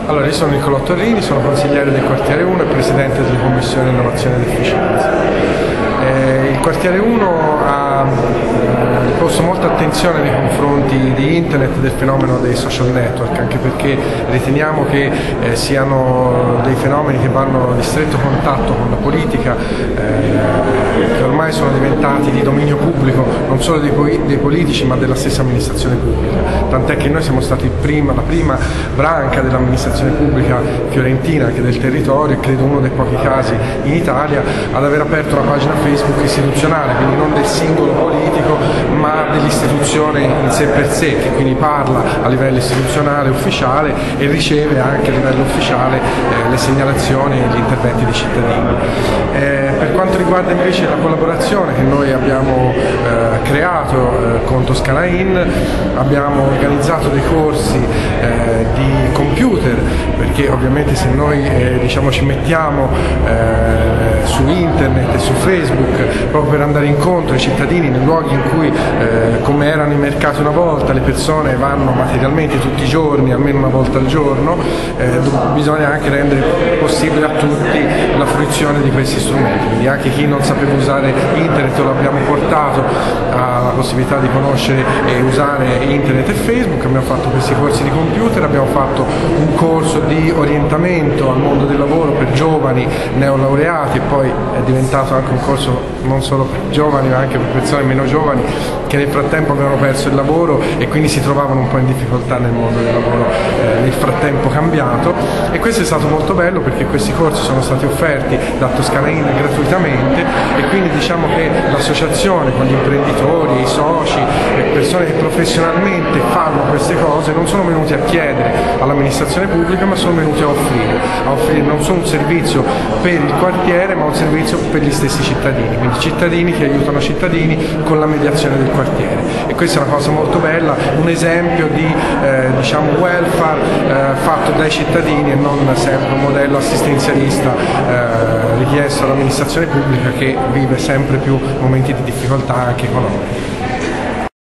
Allora, io sono Nicolò Torrini, sono consigliere del quartiere 1 e presidente della commissione innovazione ed efficienza. Il quartiere 1 ha posto molta attenzione nei confronti di internet e del fenomeno dei social network, anche perché riteniamo che siano dei fenomeni che vanno di stretto contatto con la politica, che ormai sono diventati di dominio pubblico non solo dei politici ma della stessa amministrazione pubblica, tant'è che noi siamo stati la prima branca dell'amministrazione pubblica fiorentina, anche del territorio, e credo uno dei pochi casi in Italia ad aver aperto una pagina Facebook istituzionale, quindi non del singolo politico ma dell'istituzione in sé per sé, che quindi parla a livello istituzionale ufficiale e riceve anche a livello ufficiale le segnalazioni e gli interventi dei cittadini. Per quanto riguarda invece la collaborazione che noi abbiamo creato con Toscana In, abbiamo organizzato dei corsi di computer, perché ovviamente se noi ci mettiamo su internet e su Facebook proprio per andare incontro ai cittadini nei luoghi in cui, come erano i mercati una volta, le persone vanno materialmente tutti i giorni, almeno una volta al giorno, bisogna anche rendere possibile a tutti la fruizione di questi strumenti. Quindi anche chi non sapeva usare internet lo abbiamo portato alla possibilità di conoscere e usare internet e Facebook. Abbiamo fatto questi corsi di computer, abbiamo fatto un corso di orientamento al mondo del lavoro per giovani neolaureati e poi è diventato anche un corso non solo per giovani ma anche per persone meno giovani che nel frattempo avevano perso il lavoro e quindi si trovavano un po' in difficoltà nel mondo del lavoro nel frattempo cambiato, e questo è stato molto bello perché questi corsi sono stati offerti da Toscana In gratuitamente, e quindi diciamo che l'associazione con gli imprenditori, i soci, le persone che professionalmente fanno queste cose non sono venuti a chiedere all'amministrazione pubblica ma sono venuti a offrire non solo un servizio per il quartiere ma un servizio per gli stessi cittadini, quindi cittadini che aiutano cittadini con la mediazione del quartiere, e questa è una cosa molto bella, un esempio di welfare fatto dai cittadini e non sempre un modello assistenzialista richiesto all'amministrazione pubblica che vive sempre più momenti di difficoltà anche economiche.